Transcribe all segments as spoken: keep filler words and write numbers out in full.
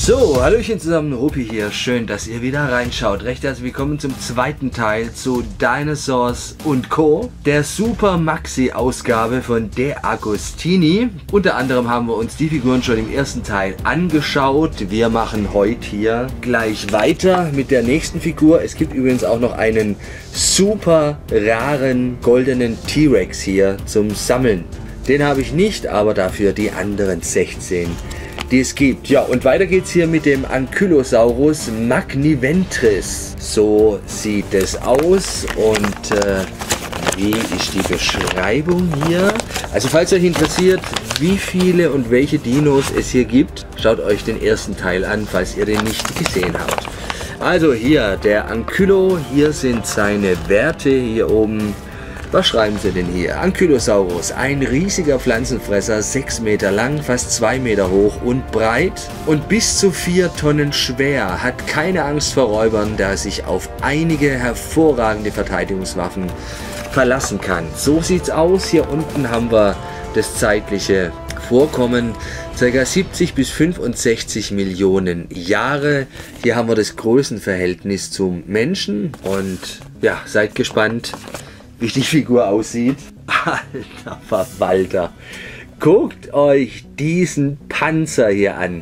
So, hallöchen zusammen, Rupi hier. Schön, dass ihr wieder reinschaut. Recht herzlich willkommen zum zweiten Teil zu Dinosaurs und Co. Der Super Maxi Ausgabe von De Agostini. Unter anderem haben wir uns die Figuren schon im ersten Teil angeschaut. Wir machen heute hier gleich weiter mit der nächsten Figur. Es gibt übrigens auch noch einen super raren goldenen T-Rex hier zum Sammeln. Den habe ich nicht, aber dafür die anderen sechzehn. Die es gibt. Ja, und weiter geht's hier mit dem Ankylosaurus magniventris. So sieht es aus und äh, wie ist die Beschreibung hier? Also falls euch interessiert, wie viele und welche Dinos es hier gibt, schaut euch den ersten Teil an, falls ihr den nicht gesehen habt. Also hier der Ankylo, hier sind seine Werte hier oben. Was schreiben sie denn hier? Ankylosaurus, ein riesiger Pflanzenfresser, sechs Meter lang, fast zwei Meter hoch und breit und bis zu vier Tonnen schwer, hat keine Angst vor Räubern, da er sich auf einige hervorragende Verteidigungswaffen verlassen kann. So sieht's aus. Hier unten haben wir das zeitliche Vorkommen, ca. siebzig bis fünfundsechzig Millionen Jahre. Hier haben wir das Größenverhältnis zum Menschen und ja, seid gespannt, wie die Figur aussieht. Alter Verwalter. Guckt euch diesen Panzer hier an.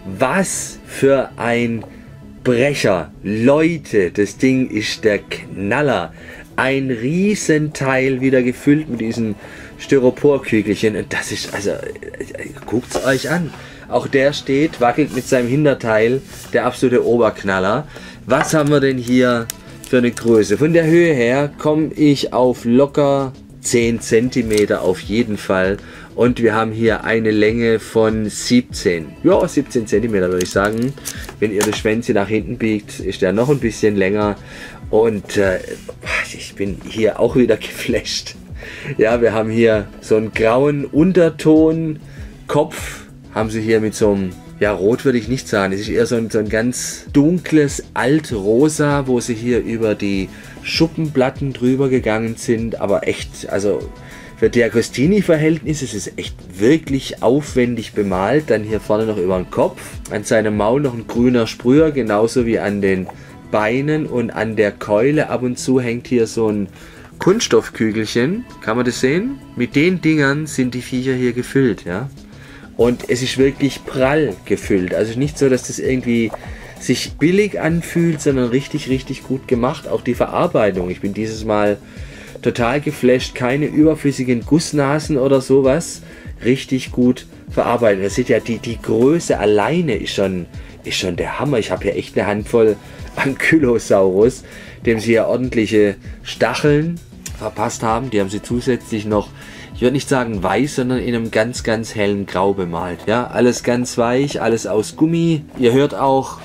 Was für ein Brecher. Leute, das Ding ist der Knaller. Ein Riesenteil wieder gefüllt mit diesen Styroporkügelchen. Und das ist, also, guckt es euch an. Auch der steht, wackelt mit seinem Hinterteil. Der absolute Oberknaller. Was haben wir denn hier für eine Größe? Von der Höhe her komme ich auf locker zehn Zentimeter auf jeden Fall. Und wir haben hier eine Länge von siebzehn. Ja, siebzehn Zentimeter würde ich sagen. Wenn ihr das Schwänzchen nach hinten biegt, ist der noch ein bisschen länger. Und äh, ich bin hier auch wieder geflasht. Ja, wir haben hier so einen grauen Unterton. Kopf haben sie hier mit so einem, ja, rot würde ich nicht sagen. Es ist eher so ein, so ein ganz dunkles Altrosa, wo sie hier über die Schuppenplatten drüber gegangen sind. Aber echt, also für De Agostini-Verhältnisse ist es echt wirklich aufwendig bemalt. Dann hier vorne noch über den Kopf. An seinem Maul noch ein grüner Sprüher, genauso wie an den Beinen und an der Keule. Ab und zu hängt hier so ein Kunststoffkügelchen. Kann man das sehen? Mit den Dingern sind die Viecher hier gefüllt, ja. Und es ist wirklich prall gefüllt. Also nicht so, dass das irgendwie sich billig anfühlt, sondern richtig, richtig gut gemacht. Auch die Verarbeitung. Ich bin dieses Mal total geflasht. Keine überflüssigen Gussnasen oder sowas. Richtig gut verarbeitet. Ihr seht ja, die, die Größe alleine ist schon, ist schon der Hammer. Ich habe hier echt eine Handvoll Ankylosaurus, dem sie ja ordentliche Stacheln verpasst haben. Die haben sie zusätzlich noch, ich würde nicht sagen weiß, sondern in einem ganz, ganz hellen Grau bemalt. Ja, alles ganz weich, alles aus Gummi. Ihr hört auch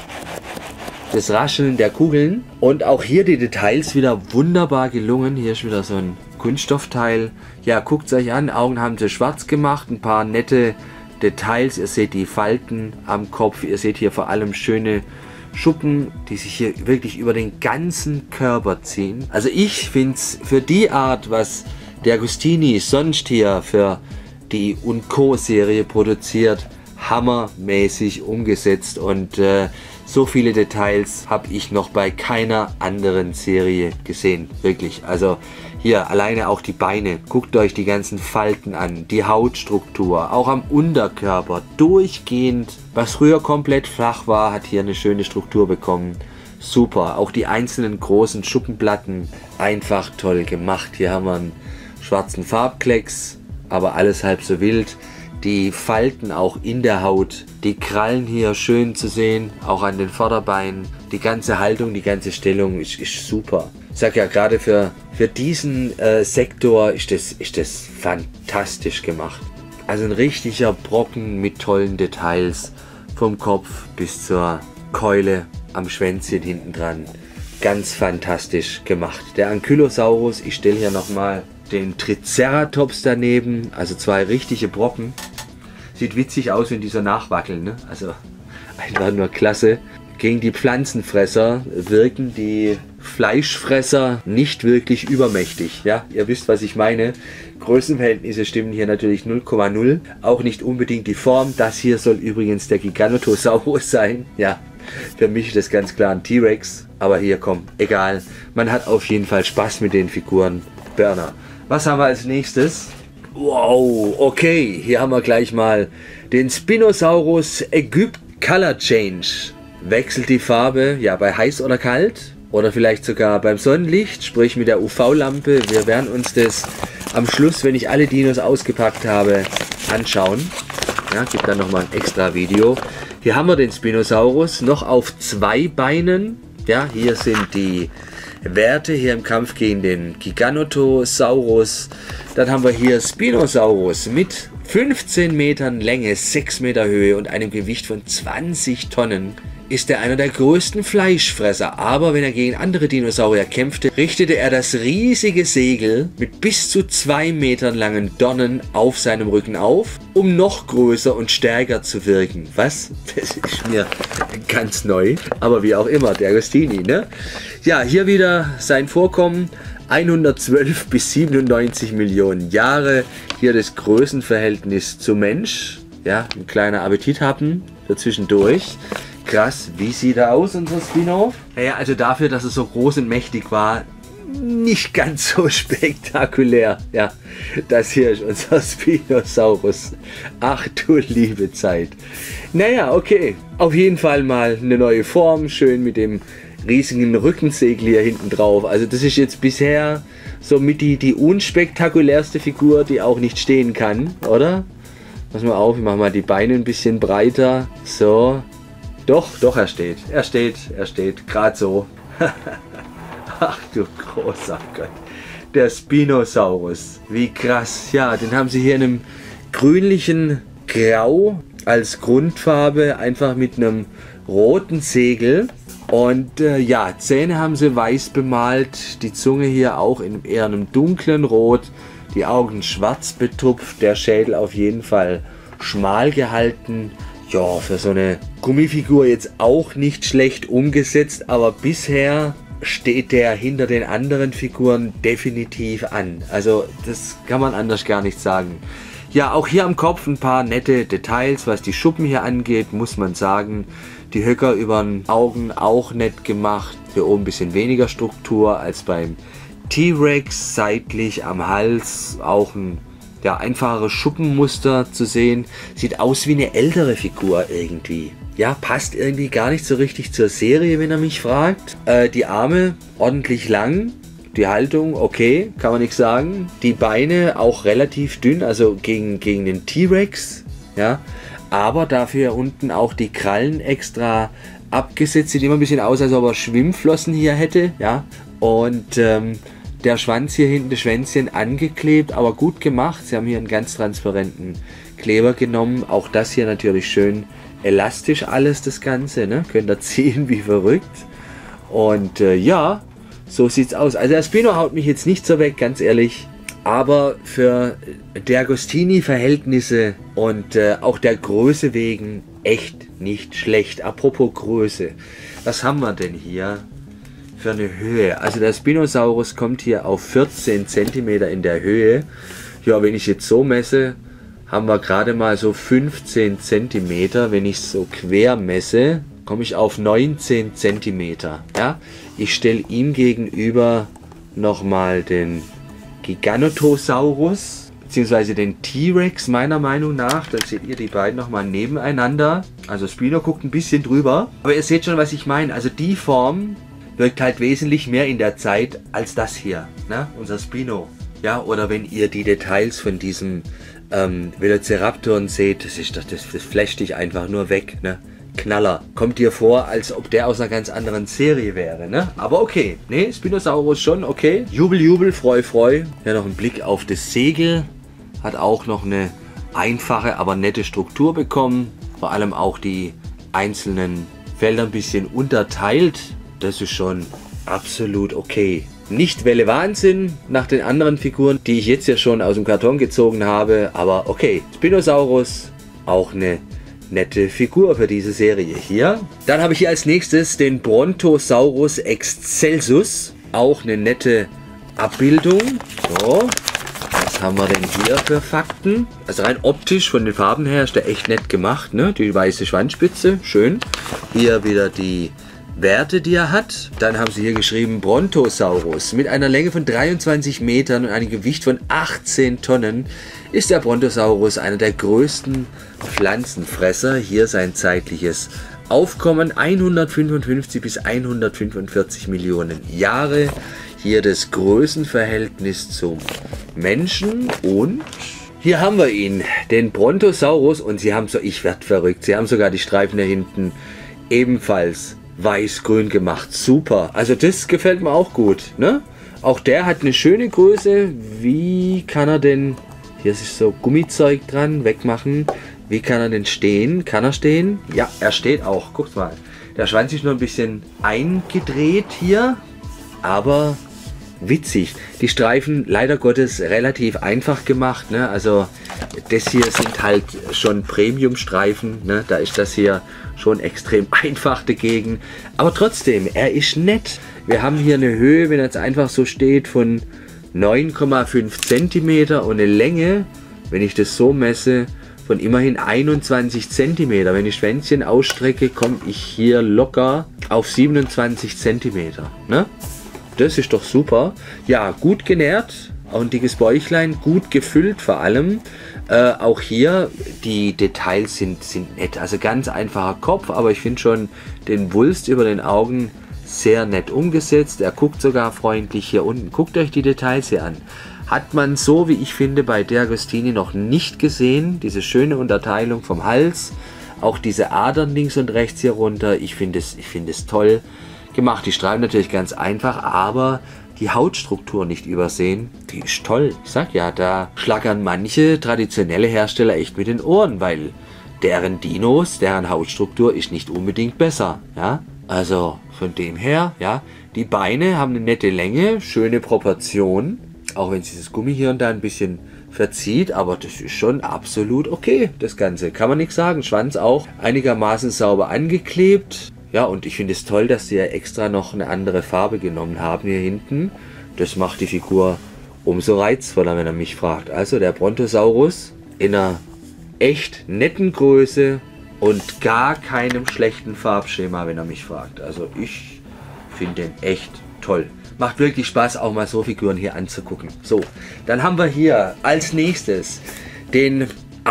das Rascheln der Kugeln. Und auch hier die Details wieder wunderbar gelungen. Hier ist wieder so ein Kunststoffteil. Ja, guckt es euch an. Augen haben sie schwarz gemacht. Ein paar nette Details. Ihr seht die Falten am Kopf. Ihr seht hier vor allem schöne Schuppen, die sich hier wirklich über den ganzen Körper ziehen. Also ich finde es für die Art, was De Agostini sonst hier für die und Co. Serie produziert, hammermäßig umgesetzt und äh, so viele Details habe ich noch bei keiner anderen Serie gesehen, wirklich. Also hier alleine auch die Beine, guckt euch die ganzen Falten an, die Hautstruktur, auch am Unterkörper, durchgehend, was früher komplett flach war, hat hier eine schöne Struktur bekommen. Super, auch die einzelnen großen Schuppenplatten, einfach toll gemacht. Hier haben wir einen schwarzen Farbklecks, aber alles halb so wild. Die Falten auch in der Haut, die Krallen hier schön zu sehen, auch an den Vorderbeinen. Die ganze Haltung, die ganze Stellung ist, ist super. Ich sag ja, gerade für, für diesen äh, Sektor ist das, ist das fantastisch gemacht. Also ein richtiger Brocken mit tollen Details, vom Kopf bis zur Keule am Schwänzchen hinten dran. Ganz fantastisch gemacht. Der Ankylosaurus, ich stelle hier nochmal den Triceratops daneben, also zwei richtige Brocken. Sieht witzig aus, wenn die so nachwackeln, ne? Also einfach nur klasse. Gegen die Pflanzenfresser wirken die Fleischfresser nicht wirklich übermächtig. Ja, ihr wisst, was ich meine. Größenverhältnisse stimmen hier natürlich null Komma null. Auch nicht unbedingt die Form. Das hier soll übrigens der Giganotosaurus sein. Ja, für mich ist das ganz klar ein T-Rex. Aber hier, komm, egal. Man hat auf jeden Fall Spaß mit den Figuren. Burner. Was haben wir als nächstes? Wow, okay. Hier haben wir gleich mal den Spinosaurus Egypt Color Change. Wechselt die Farbe, ja, bei heiß oder kalt. Oder vielleicht sogar beim Sonnenlicht, sprich mit der U V-Lampe. Wir werden uns das am Schluss, wenn ich alle Dinos ausgepackt habe, anschauen. Ja, gibt dann nochmal ein extra Video. Hier haben wir den Spinosaurus noch auf zwei Beinen. Ja, hier sind die Werte hier im Kampf gegen den Giganotosaurus. Dann haben wir hier Spinosaurus mit fünfzehn Metern Länge, sechs Meter Höhe und einem Gewicht von zwanzig Tonnen. Ist er einer der größten Fleischfresser, aber wenn er gegen andere Dinosaurier kämpfte, richtete er das riesige Segel mit bis zu zwei Metern langen Dornen auf seinem Rücken auf, um noch größer und stärker zu wirken. Was? Das ist mir ganz neu, aber wie auch immer, der Agostini, ne? Ja, hier wieder sein Vorkommen, hundertzwölf bis siebenundneunzig Millionen Jahre. Hier das Größenverhältnis zum Mensch, ja, ein kleiner Appetithappen dazwischendurch. Krass, wie sieht er aus, unser Spino? Naja, also dafür, dass er so groß und mächtig war, nicht ganz so spektakulär. Ja, das hier ist unser Spinosaurus. Ach du liebe Zeit. Naja, okay. Auf jeden Fall mal eine neue Form, schön mit dem riesigen Rückensegel hier hinten drauf. Also das ist jetzt bisher somit die, die unspektakulärste Figur, die auch nicht stehen kann, oder? Pass mal auf, ich mache mal die Beine ein bisschen breiter. So. Doch, doch, er steht. Er steht, er steht. Gerade so. Ach du großer Gott. Der Spinosaurus. Wie krass. Ja, den haben sie hier in einem grünlichen Grau als Grundfarbe. Einfach mit einem roten Segel. Und äh, ja, Zähne haben sie weiß bemalt. Die Zunge hier auch in eher einem dunklen Rot. Die Augen schwarz betupft. Der Schädel auf jeden Fall schmal gehalten. Ja, für so eine Gummifigur jetzt auch nicht schlecht umgesetzt, aber bisher steht der hinter den anderen Figuren definitiv an. Also das kann man anders gar nicht sagen. Ja, auch hier am Kopf ein paar nette Details, was die Schuppen hier angeht, muss man sagen. Die Höcker über den Augen auch nett gemacht. Hier oben ein bisschen weniger Struktur als beim T-Rex. Seitlich am Hals auch ein ja, einfaches Schuppenmuster zu sehen. Sieht aus wie eine ältere Figur irgendwie. Ja, passt irgendwie gar nicht so richtig zur Serie, wenn er mich fragt. Äh, die Arme ordentlich lang. Die Haltung, okay, kann man nichts sagen. Die Beine auch relativ dünn, also gegen, gegen den T-Rex. Ja, aber dafür unten auch die Krallen extra abgesetzt. Sieht immer ein bisschen aus, als ob er Schwimmflossen hier hätte. Ja, und ähm, der Schwanz hier hinten, das Schwänzchen angeklebt, aber gut gemacht. Sie haben hier einen ganz transparenten Kleber genommen. Auch das hier natürlich schön elastisch alles, das Ganze. Ne? Könnt ihr ziehen wie verrückt. Und äh, ja, so sieht's aus. Also der Spino haut mich jetzt nicht so weg, ganz ehrlich. Aber für der Agostini-Verhältnisse und äh, auch der Größe wegen echt nicht schlecht. Apropos Größe, was haben wir denn hier für eine Höhe? Also der Spinosaurus kommt hier auf vierzehn Zentimeter in der Höhe. Ja, wenn ich jetzt so messe, haben wir gerade mal so fünfzehn Zentimeter. Wenn ich so quer messe, komme ich auf neunzehn Zentimeter. Ja? Ich stelle ihm gegenüber nochmal den Giganotosaurus beziehungsweise den T-Rex meiner Meinung nach. Dann seht ihr die beiden nochmal nebeneinander. Also Spino guckt ein bisschen drüber. Aber ihr seht schon, was ich meine. Also die Form wirkt halt wesentlich mehr in der Zeit als das hier. Ne? Unser Spino. Ja, oder wenn ihr die Details von diesem ähm, Velociraptoren seht, das, ist, das, das flasht dich einfach nur weg. Ne? Knaller. Kommt dir vor, als ob der aus einer ganz anderen Serie wäre, ne? Aber okay. Ne, Spinosaurus schon, okay. Jubel, Jubel, Freu, Freu. Ja, noch ein Blick auf das Segel. Hat auch noch eine einfache, aber nette Struktur bekommen. Vor allem auch die einzelnen Felder ein bisschen unterteilt. Das ist schon absolut okay. Nicht Welle Wahnsinn nach den anderen Figuren, die ich jetzt ja schon aus dem Karton gezogen habe. Aber okay. Spinosaurus, auch eine nette Figur für diese Serie hier. Dann habe ich hier als nächstes den Brontosaurus excelsus. Auch eine nette Abbildung. So, was haben wir denn hier für Fakten? Also rein optisch von den Farben her ist der echt nett gemacht, ne? Die weiße Schwanzspitze, schön. Hier wieder die Werte, die er hat. Dann haben sie hier geschrieben Brontosaurus. Mit einer Länge von dreiundzwanzig Metern und einem Gewicht von achtzehn Tonnen ist der Brontosaurus einer der größten Pflanzenfresser. Hier sein zeitliches Aufkommen hundertfünfundfünfzig bis hundertfünfundvierzig Millionen Jahre. Hier das Größenverhältnis zum Menschen und hier haben wir ihn, den Brontosaurus, und sie haben so, ich werde verrückt, sie haben sogar die Streifen da hinten ebenfalls weiß-grün gemacht. Super, also das gefällt mir auch gut, ne? Auch der hat eine schöne Größe. Wie kann er denn, hier ist so Gummizeug dran, wegmachen. Wie kann er denn stehen? Kann er stehen? Ja, er steht auch, guckt mal. Der Schwanz ist nur ein bisschen eingedreht hier, aber witzig. Die Streifen leider Gottes relativ einfach gemacht, ne? Also das hier sind halt schon Premium-Streifen, ne? Da ist das hier schon extrem einfach dagegen. Aber trotzdem, er ist nett. Wir haben hier eine Höhe, wenn er jetzt einfach so steht, von neun Komma fünf Zentimeter und eine Länge, wenn ich das so messe, von immerhin einundzwanzig Zentimeter. Wenn ich Schwänzchen ausstrecke, komme ich hier locker auf siebenundzwanzig Zentimeter, ne? Das ist doch super. Ja, gut genährt, auch ein dickes Bäuchlein, gut gefüllt vor allem. Äh, auch hier, die Details sind, sind nett. Also ganz einfacher Kopf, aber ich finde schon den Wulst über den Augen sehr nett umgesetzt. Er guckt sogar freundlich hier unten. Guckt euch die Details hier an. Hat man so, wie ich finde, bei De Agostini noch nicht gesehen. Diese schöne Unterteilung vom Hals. Auch diese Adern links und rechts hier runter. Ich finde es, ich finde es toll gemacht. Die Streifen natürlich ganz einfach, aber die Hautstruktur nicht übersehen, die ist toll. Ich sag ja, da schlagern manche traditionelle Hersteller echt mit den Ohren, weil deren Dinos, deren Hautstruktur ist nicht unbedingt besser. Ja? Also von dem her, ja, die Beine haben eine nette Länge, schöne Proportion, auch wenn sich das Gummi hier und da ein bisschen verzieht, aber das ist schon absolut okay, das Ganze. Kann man nichts sagen. Schwanz auch einigermaßen sauber angeklebt. Ja, und ich finde es toll, dass sie ja extra noch eine andere Farbe genommen haben hier hinten. Das macht die Figur umso reizvoller, wenn er mich fragt. Also der Brontosaurus in einer echt netten Größe und gar keinem schlechten Farbschema, wenn er mich fragt. Also ich finde den echt toll. Macht wirklich Spaß, auch mal so Figuren hier anzugucken. So, dann haben wir hier als nächstes den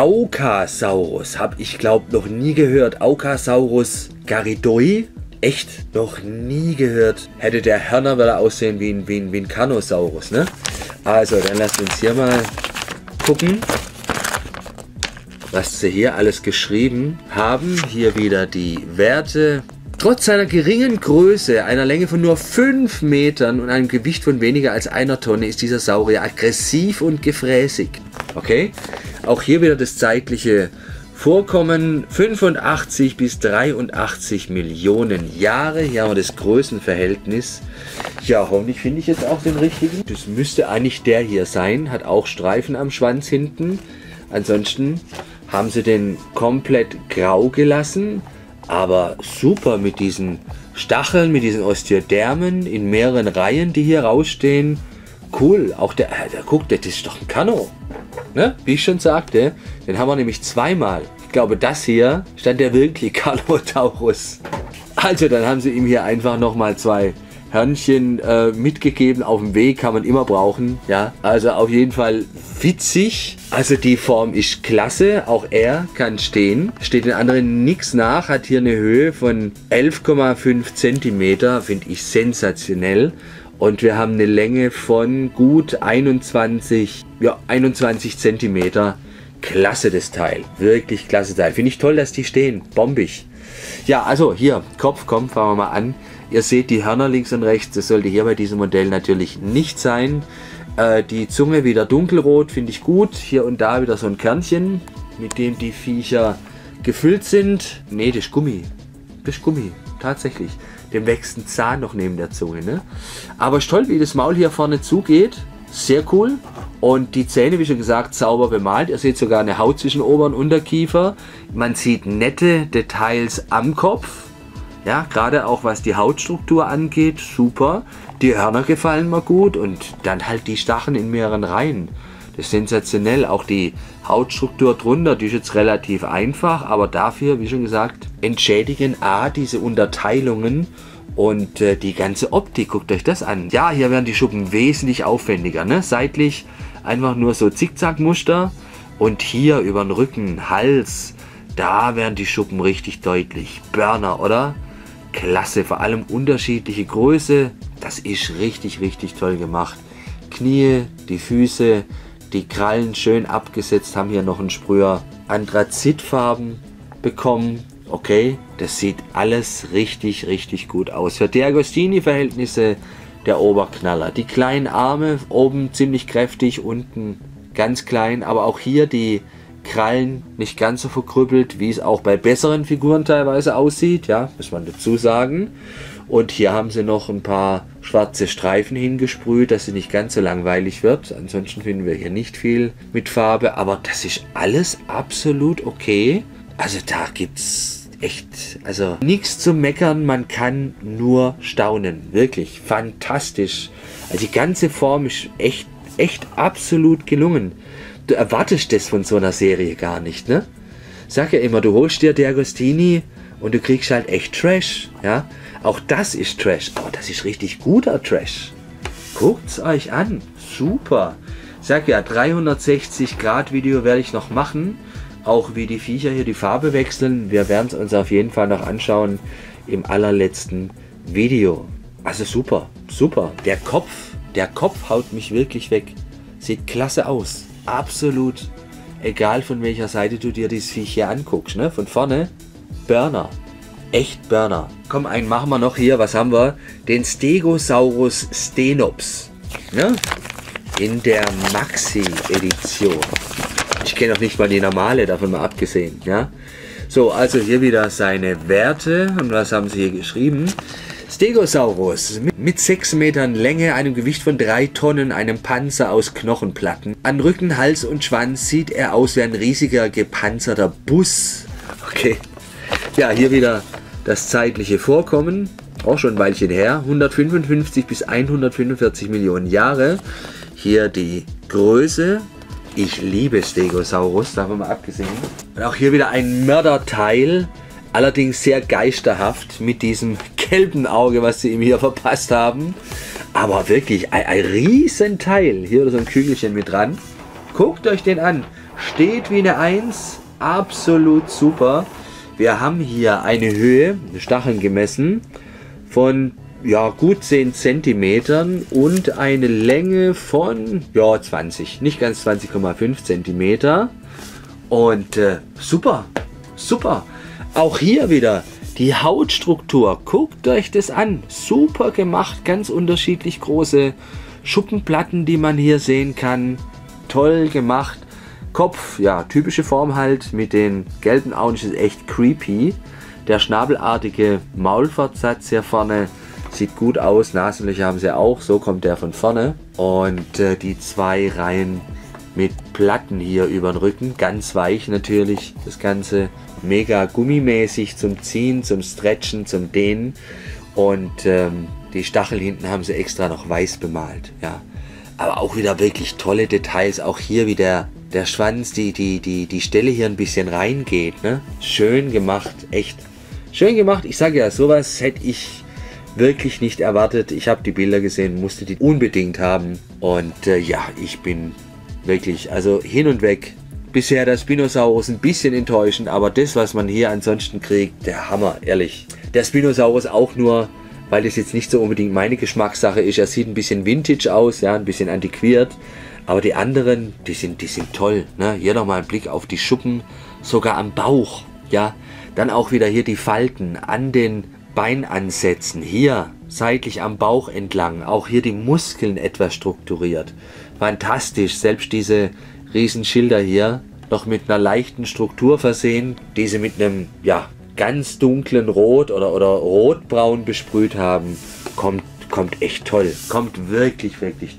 Aukasaurus. Habe ich glaube noch nie gehört. Aukasaurus garidoi. Echt noch nie gehört. Hätte der Hörner würde aussehen wie ein, wie ein, wie ein Carnosaurus, ne? Also, dann lasst uns hier mal gucken, was sie hier alles geschrieben haben. Hier wieder die Werte. Trotz seiner geringen Größe, einer Länge von nur fünf Metern und einem Gewicht von weniger als einer Tonne ist dieser Saurier aggressiv und gefräßig. Okay? Auch hier wieder das zeitliche Vorkommen, fünfundachtzig bis dreiundachtzig Millionen Jahre. Hier haben wir das Größenverhältnis. Ja, hoffentlich finde ich jetzt auch den richtigen. Das müsste eigentlich der hier sein. Hat auch Streifen am Schwanz hinten. Ansonsten haben sie den komplett grau gelassen. Aber super mit diesen Stacheln, mit diesen Osteodermen in mehreren Reihen, die hier rausstehen. Cool. Auch der, der guckt, das ist doch ein Kano. Ne? Wie ich schon sagte, den haben wir nämlich zweimal. Ich glaube, das hier stand der wirklich Carnotaurus. Also, dann haben sie ihm hier einfach nochmal zwei Hörnchen äh, mitgegeben. Auf dem Weg kann man immer brauchen. Ja, also auf jeden Fall witzig. Also die Form ist klasse. Auch er kann stehen. Steht den anderen nichts nach. Hat hier eine Höhe von elf Komma fünf Zentimeter. Finde ich sensationell. Und wir haben eine Länge von gut einundzwanzig, ja, einundzwanzig Zentimeter. Klasse das Teil. Wirklich klasse Teil. Finde ich toll, dass die stehen. Bombig. Ja, also hier, Kopf, komm, fangen wir mal an. Ihr seht die Hörner links und rechts. Das sollte hier bei diesem Modell natürlich nicht sein. Äh, die Zunge wieder dunkelrot, finde ich gut. Hier und da wieder so ein Kernchen, mit dem die Viecher gefüllt sind. Nee, das ist Gummi. Das ist Gummi, tatsächlich. Dem wächst ein Zahn noch neben der Zunge, ne? Aber ist toll, wie das Maul hier vorne zugeht. sehr cool. Und die Zähne, wie schon gesagt, sauber bemalt. Ihr seht sogar eine Haut zwischen Ober- und Unterkiefer. Man sieht nette Details am Kopf. Ja, gerade auch was die Hautstruktur angeht, super. Die Hörner gefallen mir gut und dann halt die Stacheln in mehreren Reihen. Das ist sensationell. Auch die Hautstruktur drunter, die ist jetzt relativ einfach, aber dafür, wie schon gesagt, entschädigen A, diese Unterteilungen und äh, die ganze Optik. Guckt euch das an. Ja, hier werden die Schuppen wesentlich aufwendiger, ne? Seitlich einfach nur so Zickzackmuster und hier über den Rücken, Hals, da werden die Schuppen richtig deutlich. Burner, oder? Klasse, vor allem unterschiedliche Größe. Das ist richtig, richtig toll gemacht. Knie, die Füße, die Krallen schön abgesetzt, haben hier noch einen Sprüher. Anthrazitfarben bekommen. Okay, das sieht alles richtig, richtig gut aus. Für die Agostini-Verhältnisse der Oberknaller. Die kleinen Arme, oben ziemlich kräftig, unten ganz klein. Aber auch hier die Krallen nicht ganz so verkrüppelt, wie es auch bei besseren Figuren teilweise aussieht. Ja, muss man dazu sagen. Und hier haben sie noch ein paar schwarze Streifen hingesprüht, dass sie nicht ganz so langweilig wird. Ansonsten finden wir hier nicht viel mit Farbe. Aber das ist alles absolut okay. Also da gibt es echt, also nichts zu meckern, man kann nur staunen. Wirklich fantastisch. Also die ganze Form ist echt, echt absolut gelungen. Du erwartest das von so einer Serie gar nicht, ne? Sag ja immer, du holst dir die Agostini und du kriegst halt echt Trash, ja? Auch das ist Trash, aber das ist richtig guter Trash. Guckt's euch an, super. Sag ja, dreihundertsechzig Grad Video werde ich noch machen. Auch wie die Viecher hier die Farbe wechseln. Wir werden es uns auf jeden Fall noch anschauen im allerletzten Video. Also super, super. Der Kopf, der Kopf haut mich wirklich weg. Sieht klasse aus. Absolut. Egal von welcher Seite du dir dieses Viech hier anguckst. Ne? Von vorne, Burner. Echt Burner. Komm, einen machen wir noch hier. Was haben wir? Den Stegosaurus stenops. Ne? In der Maxi-Edition. Ich kenne auch nicht mal die normale, davon mal abgesehen. Ja? So, also hier wieder seine Werte. Und was haben sie hier geschrieben? Stegosaurus mit sechs Metern Länge, einem Gewicht von drei Tonnen, einem Panzer aus Knochenplatten. An Rücken, Hals und Schwanz sieht er aus wie ein riesiger gepanzerter Bus. Okay. Ja, hier wieder das zeitliche Vorkommen. Auch schon ein Weilchen her. hundertfünfundfünfzig bis hundertfünfundvierzig Millionen Jahre. Hier die Größe. Ich liebe Stegosaurus, davon mal abgesehen. Und auch hier wieder ein Mörderteil, allerdings sehr geisterhaft mit diesem gelben Auge, was sie ihm hier verpasst haben. Aber wirklich ein, ein Riesenteil. Hier oder so ein Kügelchen mit dran. Guckt euch den an. Steht wie eine Eins. Absolut super. Wir haben hier eine Höhe, Stacheln gemessen, von ja, gut zehn Zentimetern und eine Länge von ja, zwanzig, nicht ganz zwanzig Komma fünf Zentimeter. Und äh, super, super. Auch hier wieder die Hautstruktur. Guckt euch das an. Super gemacht, ganz unterschiedlich große Schuppenplatten, die man hier sehen kann. Toll gemacht. Kopf, ja, typische Form halt mit den gelben Augen, ist echt creepy. Der schnabelartige Maulfortsatz hier vorne sieht gut aus, Nasenlöcher haben sie auch, so kommt der von vorne. Und äh, die zwei Reihen mit Platten hier über den Rücken, ganz weich natürlich, das Ganze mega gummimäßig zum Ziehen, zum Stretchen, zum Dehnen. Und ähm, die Stachel hinten haben sie extra noch weiß bemalt, ja. Aber auch wieder wirklich tolle Details, auch hier wie der, der Schwanz, die, die, die, die Stelle hier ein bisschen reingeht, ne? Schön gemacht, echt schön gemacht. Ich sage ja, sowas hätte ich wirklich nicht erwartet. Ich habe die Bilder gesehen, musste die unbedingt haben. Und äh, ja, ich bin wirklich, also hin und weg. Bisher der Spinosaurus ein bisschen enttäuschend, aber das, was man hier ansonsten kriegt, der Hammer, ehrlich. Der Spinosaurus auch nur, weil das jetzt nicht so unbedingt meine Geschmackssache ist. Er sieht ein bisschen vintage aus, ja, ein bisschen antiquiert. Aber die anderen, die sind, die sind toll. Ne? Hier nochmal ein Blick auf die Schuppen, sogar am Bauch. Ja, dann auch wieder hier die Falten an den Beinansätzen, hier seitlich am Bauch entlang, auch hier die Muskeln etwas strukturiert. Fantastisch, selbst diese Riesenschilder hier noch mit einer leichten Struktur versehen, die sie mit einem ja, ganz dunklen Rot oder, oder Rotbraun besprüht haben, kommt, kommt echt toll, kommt wirklich, wirklich toll.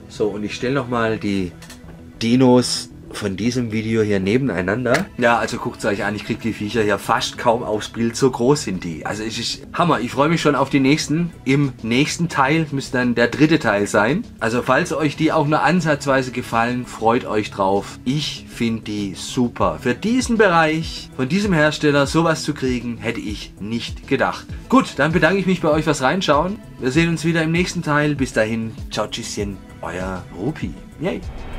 So, und ich stelle nochmal die Dinos von diesem Video hier nebeneinander. Ja, also guckt es euch an, ich kriege die Viecher hier fast kaum aufs Bild, so groß sind die. Also es ist Hammer, ich freue mich schon auf die nächsten. Im nächsten Teil müsste dann der dritte Teil sein. Also falls euch die auch nur ansatzweise gefallen, freut euch drauf. Ich finde die super. Für diesen Bereich, von diesem Hersteller, sowas zu kriegen, hätte ich nicht gedacht. Gut, dann bedanke ich mich bei euch fürs Reinschauen. Wir sehen uns wieder im nächsten Teil. Bis dahin, ciao, tschüsschen, euer Rupi. Yay!